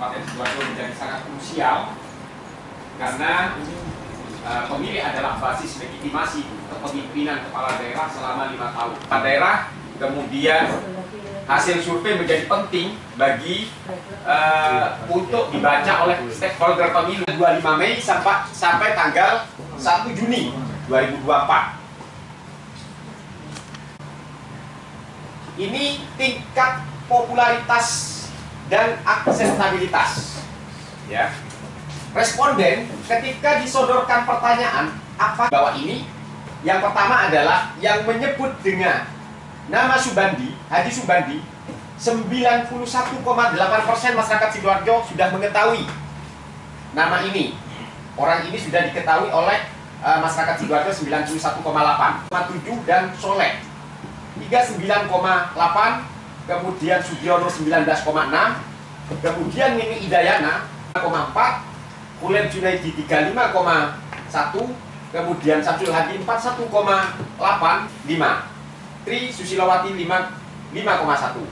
Kabupaten Sidoarjo menjadi sangat krusial karena pemilih adalah basis legitimasi kepemimpinan kepala daerah selama 5 tahun. Kepala daerah kemudian hasil survei menjadi penting bagi untuk dibaca oleh stakeholder pemilu 25 Mei sampai tanggal 1 Juni 2024. Ini tingkat popularitas dan akseptabilitas. Ya. Responden ketika disodorkan pertanyaan apa bahwa ini, yang pertama adalah yang menyebut dengan nama Subandi, Haji Subandi, 91,8% masyarakat Sidoarjo sudah mengetahui nama ini. Orang ini sudah diketahui oleh masyarakat Sidoarjo 91,8, 7 dan Soleh 39,8, kemudian Sugiono 19,6, kemudian Nini Idayana 4,4, Kulen Junaidi 35,1, kemudian Samsul Hadi 41,8, 5, Tri Susilowati 5,1.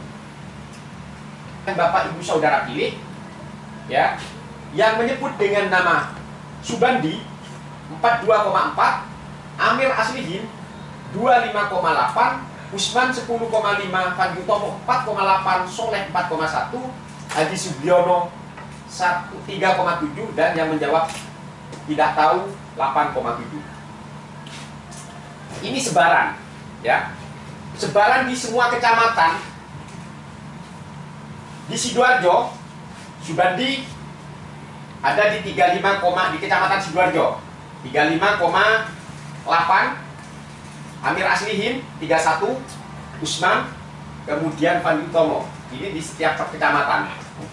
Bapak Ibu Saudara pilih, ya, yang menyebut dengan nama Subandi 42,4, Amir Aslihin 25,8, Usman 10,5, Fandi Utomo 4,8, Soleh 4,1, Haji Sugiono 3,7, dan yang menjawab tidak tahu 8,7. Ini sebaran, ya, sebaran di semua kecamatan di Sidoarjo. Subandi ada di 35, di kecamatan Sidoarjo 35,8, Amir Aslihin 31, Usman, kemudian Fandi Utomo. Ini di setiap kecamatan.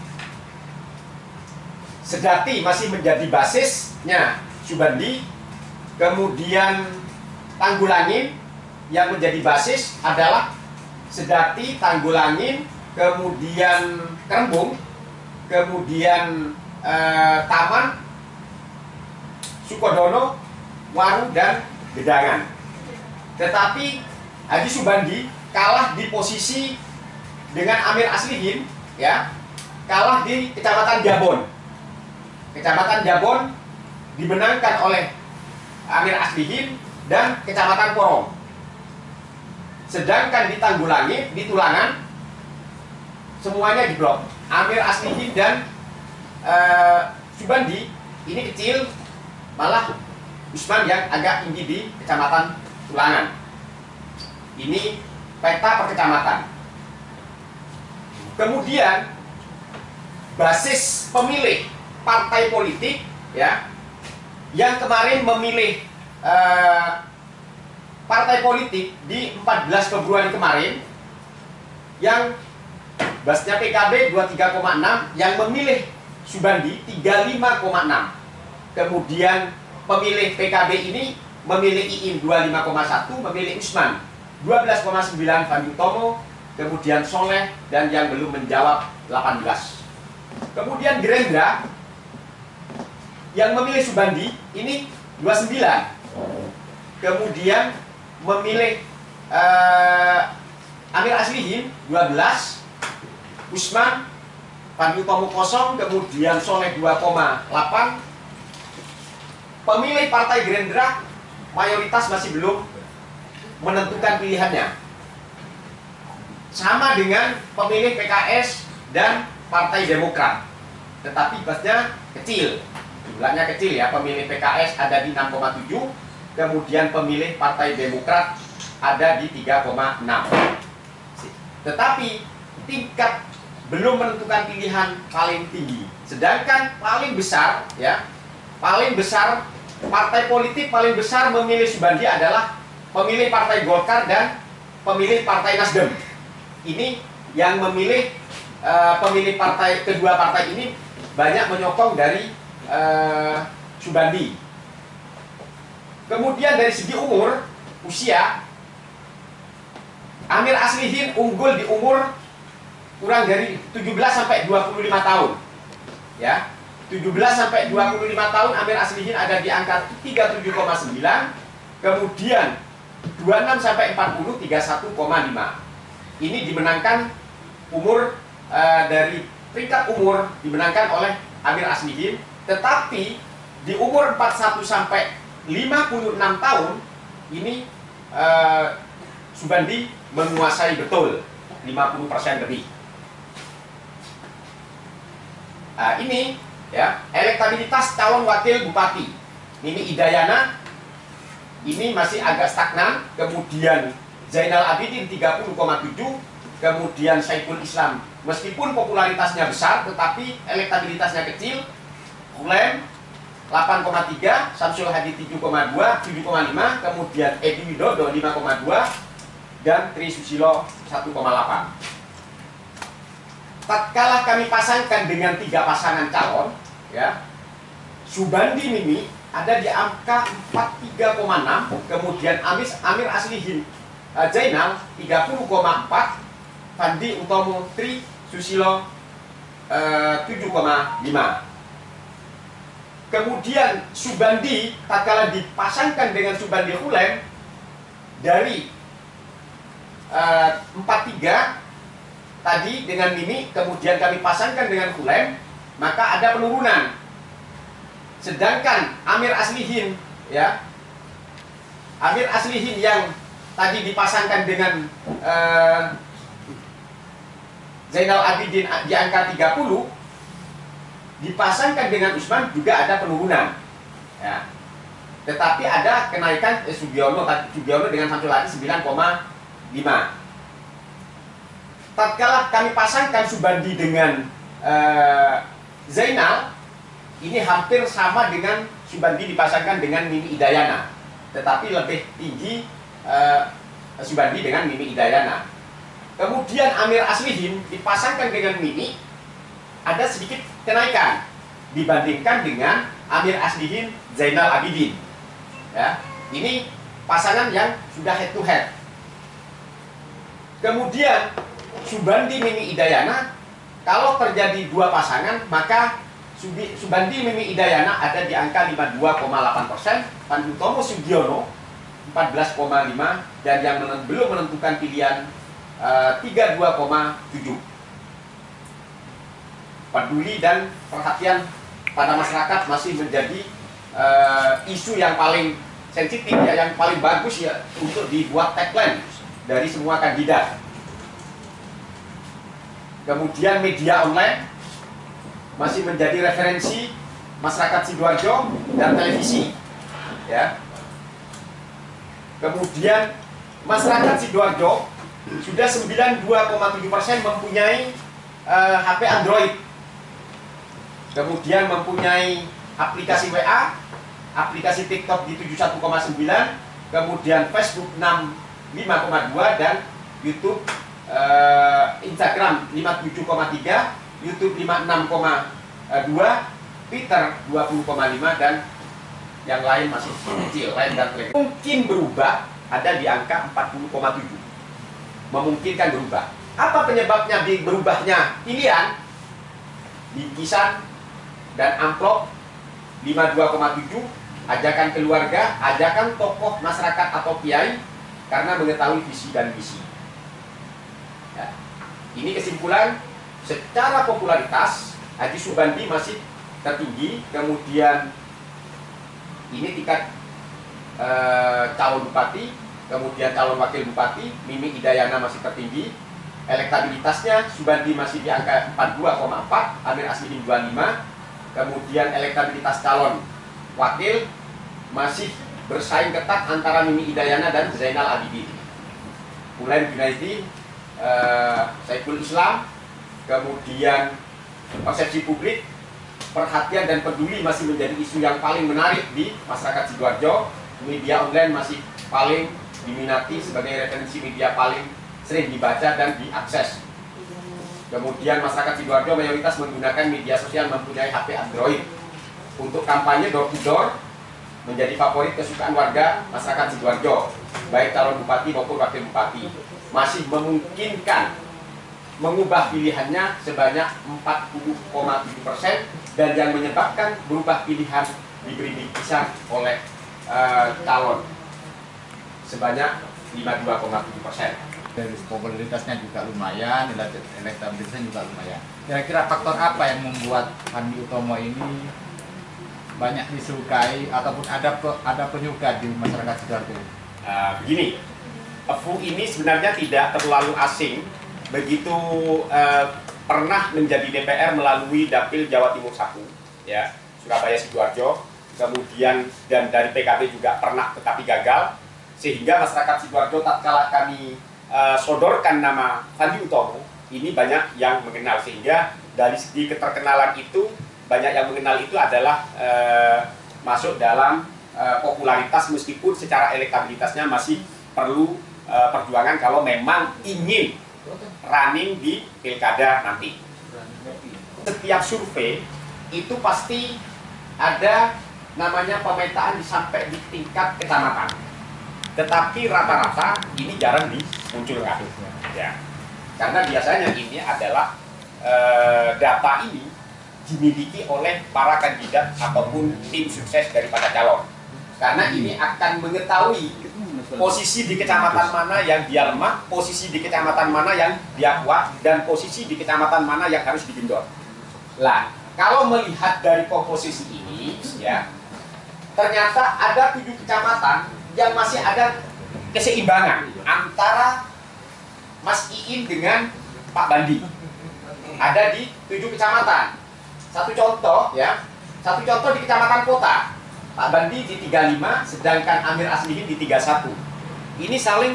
Sedati masih menjadi basisnya Subandi, kemudian Tanggulangin yang menjadi basis adalah Sedati, Tanggulangin, kemudian Kerembung, kemudian Taman, Sukodono, Waru, dan Gedangan. Tetapi Haji Subandi kalah di posisi dengan Amir Aslihin, ya, kalah di Kecamatan Jabon. Kecamatan Jabon dimenangkan oleh Amir Aslihin dan Kecamatan Porong. Sedangkan di Tanggulangin, di Tulangan, semuanya diblok. Amir Aslihin dan Subandi ini kecil, malah Usman yang agak tinggi di Kecamatan Tulangan. Ini peta per kecamatan. Kemudian basis pemilih partai politik, ya, yang kemarin memilih partai politik di 14 Februari kemarin, yang basisnya PKB 23,6, yang memilih Subandi 35,6. Kemudian pemilih PKB ini memilih Iin 25,1, memilih Usman 12,9, Fandi Utomo, kemudian Soleh, dan yang belum menjawab 18. Kemudian Gerindra yang memilih Subandi ini 29. Kemudian memilih Amir Aslihin 12, Usman, Fandi Utomo 0, kemudian Soleh 2,8. Pemilih Partai Gerindra mayoritas masih belum menentukan pilihannya. Sama dengan pemilih PKS dan Partai Demokrat. Tetapi basisnya kecil. Jumlahnya kecil, ya. Pemilih PKS ada di 6,7, kemudian pemilih Partai Demokrat ada di 3,6. Tetapi tingkat belum menentukan pilihan paling tinggi. Sedangkan paling besar, ya, paling besar partai politik paling besar memilih Subandi adalah pemilih Partai Golkar dan pemilih Partai Nasdem. Ini yang memilih pemilih partai, kedua partai ini banyak menyokong dari Subandi. Kemudian dari segi umur, usia, Amir Aslihin unggul di umur kurang dari 17 sampai 25 tahun. Ya. 17 sampai 25 tahun Amir Aslihin ada di angka 37,9, kemudian 26 sampai 40 31,5. Ini dimenangkan umur dari peringkat umur dimenangkan oleh Amir Aslihin, tetapi di umur 41 sampai 56 tahun ini Subandi menguasai betul 50% lebih. Ini ya elektabilitas calon wakil bupati Mimi Idayana ini masih agak stagnan, kemudian Zainal Abidin 30,7, kemudian Saiful Islam meskipun popularitasnya besar tetapi elektabilitasnya kecil. Hulem 8,3, Samsul Hadi 7,5, kemudian Edi Widodo 5,2 dan Tri Susilo 1,8. Tatkala kami pasangkan dengan 3 pasangan calon, ya, Subandi Mimi ada di angka 43,6, kemudian Amir Aslihin Zainal 30,4, Fandi Utomo Tri Susilo 7,5. Kemudian Subandi tatkala dipasangkan dengan Subandi Hulem dari 43 tadi dengan Mimi, kemudian kami pasangkan dengan Hulem, maka ada penurunan. Sedangkan Amir Aslihin, ya, Amir Aslihin yang tadi dipasangkan dengan Zainal Abidin di angka 30, dipasangkan dengan Usman juga ada penurunan, ya. Tetapi ada kenaikan Sugiono dengan Samsul Hadi 9,5. Tatkala kami pasangkan Subandi dengan Zainal, ini hampir sama dengan Subandi dipasangkan dengan Mimi Idayana, tetapi lebih tinggi Subandi dengan Mimi Idayana. Kemudian Amir Aslihin dipasangkan dengan Mimi, ada sedikit kenaikan dibandingkan dengan Amir Aslihin Zainal Abidin. Ya, ini pasangan yang sudah head to head. Kemudian Subandi Mimi Idayana, kalau terjadi 2 pasangan, maka Subandi Mimi Idayana ada di angka 52,8%, Fandi Utomo Sugiono 14,5, dan yang belum menentukan pilihan 32,7. Peduli dan perhatian pada masyarakat masih menjadi isu yang paling sensitif, ya, yang paling bagus ya untuk dibuat tagline dari semua kandidat. Kemudian media online masih menjadi referensi masyarakat Sidoarjo dan televisi, ya. Kemudian masyarakat Sidoarjo sudah 92,7% mempunyai HP Android. Kemudian mempunyai aplikasi WA, aplikasi TikTok di 71,9, kemudian Facebook 65,2, dan YouTube Instagram 57,3, YouTube 56,2, Twitter 20,5, dan yang lain masih kecil, lain dan lain. Mungkin berubah ada di angka 40,7. Memungkinkan berubah. Apa penyebabnya berubahnya pilihan? Bingkisan dan amplop 52,7, ajakan keluarga, ajakan tokoh masyarakat atau kiai karena mengetahui visi dan misi. Ya. Ini kesimpulan, secara popularitas Haji Subandi masih tertinggi, kemudian ini tingkat calon bupati, kemudian calon wakil bupati, Mimi Idayana masih tertinggi, elektabilitasnya Subandi masih di angka 42,4, Amir Aslihin 25, kemudian elektabilitas calon wakil masih bersaing ketat antara Mimi Idayana dan Zainal Abidin. Mulai Junaidi, Saiful Islam, kemudian persepsi publik, perhatian dan peduli masih menjadi isu yang paling menarik di masyarakat Sidoarjo. Media online masih paling diminati sebagai referensi media paling sering dibaca dan diakses. Kemudian masyarakat Sidoarjo mayoritas menggunakan media sosial, mempunyai HP Android. Untuk kampanye door to door menjadi favorit kesukaan warga masyarakat Sidoarjo, baik calon bupati maupun wakil bupati. Masih memungkinkan mengubah pilihannya sebanyak 40,7%, dan yang menyebabkan berubah pilihan diberi bingkisan oleh calon sebanyak 52,7%. Dari popularitasnya juga lumayan, elektabilitasnya juga lumayan. Kira-kira faktor apa yang membuat Fandi Utomo ini banyak disukai ataupun ada penyuka di masyarakat Sidoarjo? Begini, Fu ini sebenarnya tidak terlalu asing, begitu pernah menjadi DPR melalui Dapil Jawa Timur 1, ya, Surabaya Sidoarjo, kemudian dan dari PKB juga pernah tetapi gagal, sehingga masyarakat Sidoarjo tatkala kami sodorkan nama Fandi Utomo, ini banyak yang mengenal, sehingga dari segi keterkenalan itu banyak yang mengenal itu adalah masuk dalam popularitas, meskipun secara elektabilitasnya masih perlu perjuangan kalau memang ingin running di pilkada nanti. Setiap survei itu pasti ada namanya pemetaan sampai di tingkat kecamatan, tetapi rata-rata ini jarang dimunculkan, ya, karena biasanya ini adalah data ini dimiliki oleh para kandidat ataupun tim sukses daripada calon, karena ini akan mengetahui posisi di kecamatan mana yang dia lemah, posisi di kecamatan mana yang dia kuat, dan posisi di kecamatan mana yang harus digenjot. Lah, kalau melihat dari komposisi ini, ya, ternyata ada 7 kecamatan yang masih ada keseimbangan antara Mas Iin dengan Pak Bandi. Ada di 7 kecamatan. Satu contoh, ya, satu contoh di kecamatan Kota. Pak Bandi di 35, sedangkan Amir Aslihin di 31. Ini saling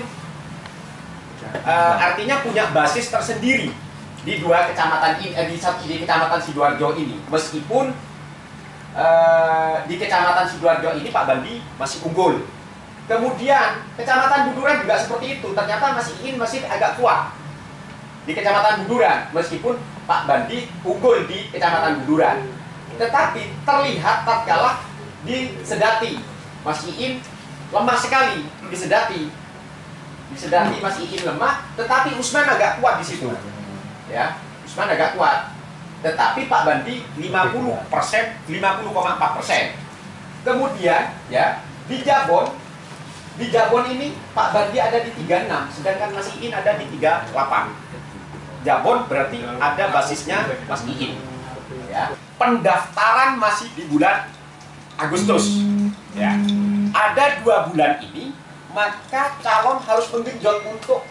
artinya punya basis tersendiri di 2 kecamatan ini, di kecamatan Sidoarjo ini. Meskipun di kecamatan Sidoarjo ini Pak Bandi masih unggul. Kemudian kecamatan Buduran juga seperti itu. Ternyata Mas Iin masih agak kuat di kecamatan Buduran, meskipun Pak Bandi unggul di kecamatan Buduran. Tetapi terlihat tatkala di Sedati, Mas Iin lemah sekali di Sedati. Di Sedati Mas Iin lemah, tetapi Usman agak kuat di situ. Ya, Usman agak kuat. Tetapi Pak Bandi 50%, 50,4%. Kemudian, ya, di Jabon ini Pak Bandi ada di 36, sedangkan Mas Iin ada di 38. Jabon berarti ada basisnya Mas Iin. Ya. Pendaftaran masih di bulan Agustus. Ya. Ada 2 bulan ini, maka calon harus menggenjot untuk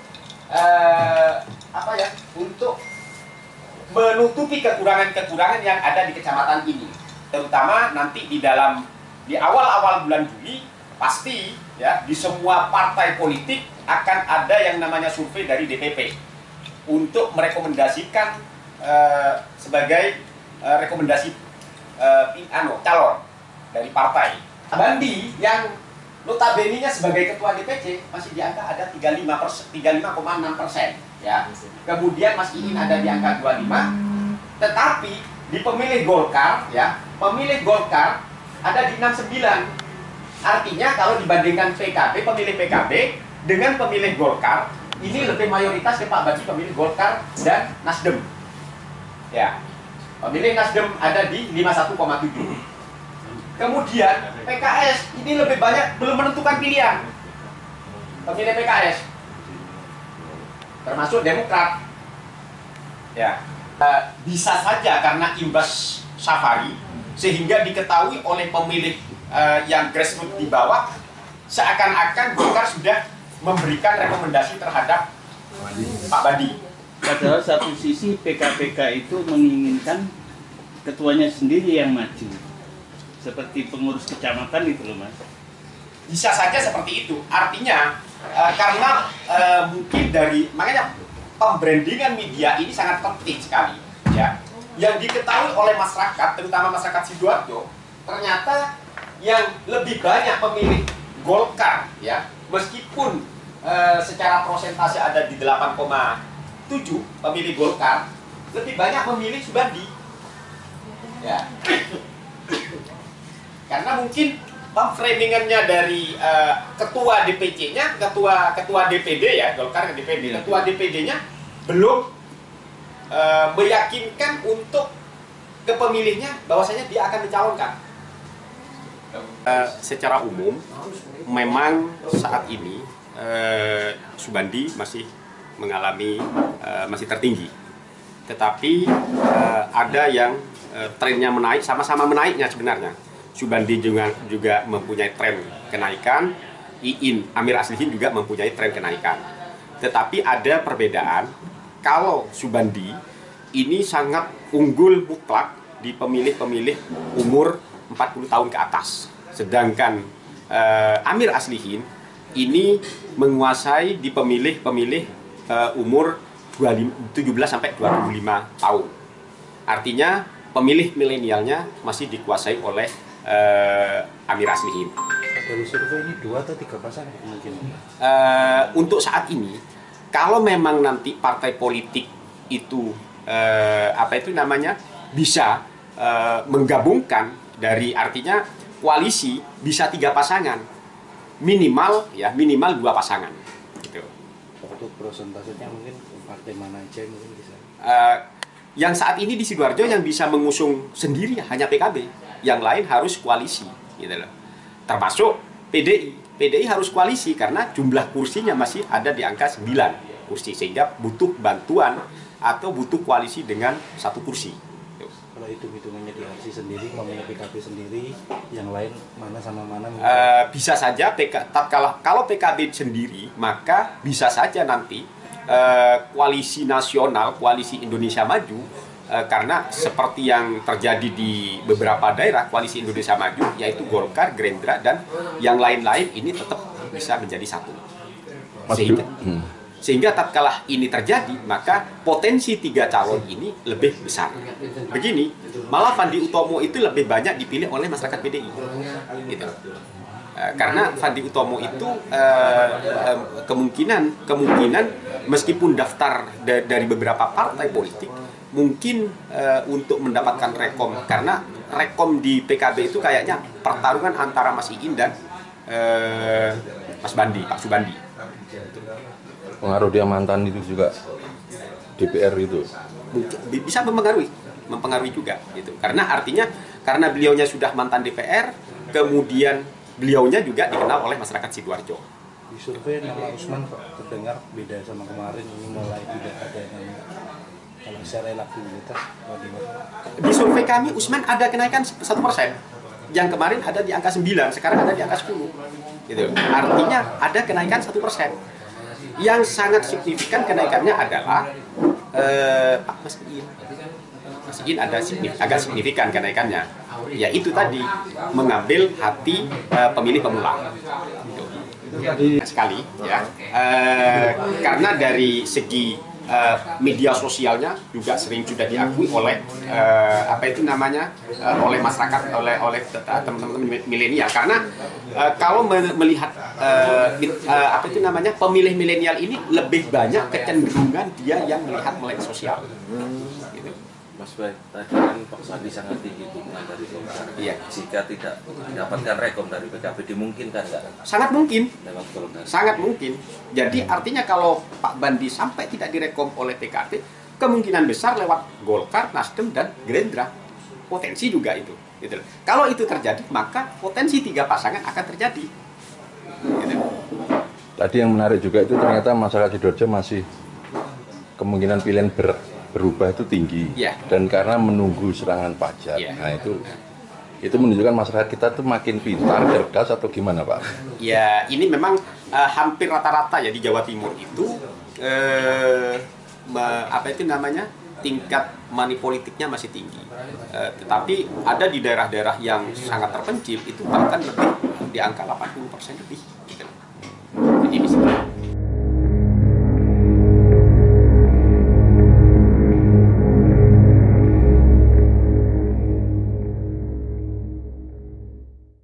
untuk menutupi kekurangan-kekurangan yang ada di kecamatan ini. Terutama nanti di awal-awal bulan Juli pasti, ya, di semua partai politik akan ada yang namanya survei dari DPP untuk merekomendasikan sebagai rekomendasi calon dari partai. Bandi yang notabene-nya sebagai ketua DPC masih di angka ada 35,6%, ya. Kemudian Mas Iin ada di angka 25, tetapi di pemilih Golkar, ya, pemilih Golkar ada di 69. Artinya kalau dibandingkan PKB, pemilih PKB dengan pemilih Golkar, ini lebih mayoritas ke Pak Bandi pemilih Golkar dan Nasdem. Ya, pemilih Nasdem ada di 51,7. Kemudian PKS ini lebih banyak belum menentukan pilihan. Pemilih PKS, termasuk Demokrat. Ya, bisa saja karena imbas safari sehingga diketahui oleh pemilih yang grassroots di bawah, seakan-akan Golkar sudah memberikan rekomendasi terhadap Pak Bandi. Padahal satu sisi PKPK itu menginginkan ketuanya sendiri yang maju, seperti pengurus kecamatan itu loh Mas. Bisa saja seperti itu. Artinya karena mungkin makanya pembrandingan media ini sangat penting sekali, ya. Yang diketahui oleh masyarakat, terutama masyarakat Sidoarjo, ternyata yang lebih banyak pemilih Golkar, ya, meskipun secara prosentase ada di 8,7 pemilih Golkar, lebih banyak memilih Subandi, ya. Karena mungkin framingannya dari ketua DPC-nya, ketua DPD, ya, Golkar ke DPD, ketua DPD-nya belum meyakinkan untuk ke pemilihnya bahwasanya dia akan dicalonkan. Secara umum, memang saat ini Subandi masih mengalami masih tertinggi. Tetapi ada yang trennya menaik, sama-sama menaiknya sebenarnya. Subandi juga mempunyai tren kenaikan, Iin Amir Aslihin juga mempunyai tren kenaikan. Tetapi ada perbedaan, kalau Subandi ini sangat unggul mutlak di pemilih-pemilih umur 40 tahun ke atas. Sedangkan Amir Aslihin ini menguasai di pemilih-pemilih umur 17 sampai 25 tahun. Artinya pemilih milenialnya masih dikuasai oleh Amir Aslihin. Dari survei ini 2 atau 3 pasangan mungkin? Untuk saat ini, kalau memang nanti partai politik itu bisa menggabungkan dari, artinya koalisi bisa 3 pasangan, minimal 2 pasangan. Gitu. Untuk prosentasenya mungkin partai mana aja mungkin bisa? Yang saat ini di Sidoarjo yang bisa mengusung sendiri hanya PKB, yang lain harus koalisi, gitu loh. Termasuk PDI harus koalisi karena jumlah kursinya masih ada di angka 9 kursi, sehingga butuh bantuan atau butuh koalisi dengan 1 kursi. Kalau hitung-hitungannya di RC sendiri, memilih PKB sendiri, yang lain mana sama mana? Bisa saja kalau PKB sendiri, maka bisa saja nanti koalisi nasional, koalisi Indonesia Maju, karena seperti yang terjadi di beberapa daerah, koalisi Indonesia Maju, yaitu Golkar, Gerindra, dan yang lain-lain ini tetap bisa menjadi satu. Sehingga tatkala ini terjadi, maka potensi 3 calon ini lebih besar. Begini, malah Fandi Utomo itu lebih banyak dipilih oleh masyarakat PDI. Gitu. Karena Fandi Utomo itu kemungkinan meskipun daftar dari beberapa partai politik, mungkin untuk mendapatkan rekom, karena rekom di PKB itu kayaknya pertarungan antara Mas Iin dan Pak Subandi. Pengaruh dia mantan itu juga DPR itu Bisa mempengaruhi juga gitu. Karena artinya karena beliaunya sudah mantan DPR, kemudian beliaunya juga dikenal oleh masyarakat Sidoarjo. Di survei nama Usman Pak terdengar beda sama kemarin, ini mulai tidak ada nama. Kalau secara elektabilitas Di survei kami Usman ada kenaikan 1%. Yang kemarin ada di angka 9, sekarang ada di angka 10. Gitu. Artinya ada kenaikan 1%. Yang sangat signifikan kenaikannya adalah Pak Mas Iin. Mas Iin agak signifikan kenaikannya. Ya itu tadi, mengambil hati pemilih pemula. Gitu. Sekali ya. Karena dari segi media sosialnya juga sering sudah diakui oleh oleh masyarakat, oleh teman-teman milenial. Karena kalau melihat pemilih milenial ini lebih banyak kecenderungan dia yang melihat melalui sosial. Gitu. Mas Baik, tadi kan Pak Sandi sangat tinggi dukungan dari Golkar. Iya. Jika tidak mendapatkan rekom dari PKB, dimungkinkan nggak? Sangat mungkin. Lewat Golkar. Sangat mungkin. Jadi artinya kalau Pak Bandi sampai tidak direkom oleh PKB, kemungkinan besar lewat Golkar, Nasdem, dan Gerindra. Potensi juga itu. Gitu. Kalau itu terjadi, maka potensi 3 pasangan akan terjadi. Gitu. tadi yang menarik juga itu ternyata masyarakat Sidoarjo masih kemungkinan pilihan berubah itu tinggi Ya. dan karena menunggu serangan pajak. Ya. Nah itu menunjukkan masyarakat kita tuh makin pintar, cerdas atau gimana Pak? Ya ini memang hampir rata-rata ya di Jawa Timur itu tingkat money politiknya masih tinggi. Tetapi ada di daerah-daerah yang sangat terpencil itu bahkan lebih di angka 80% lebih. Gitu. Jadi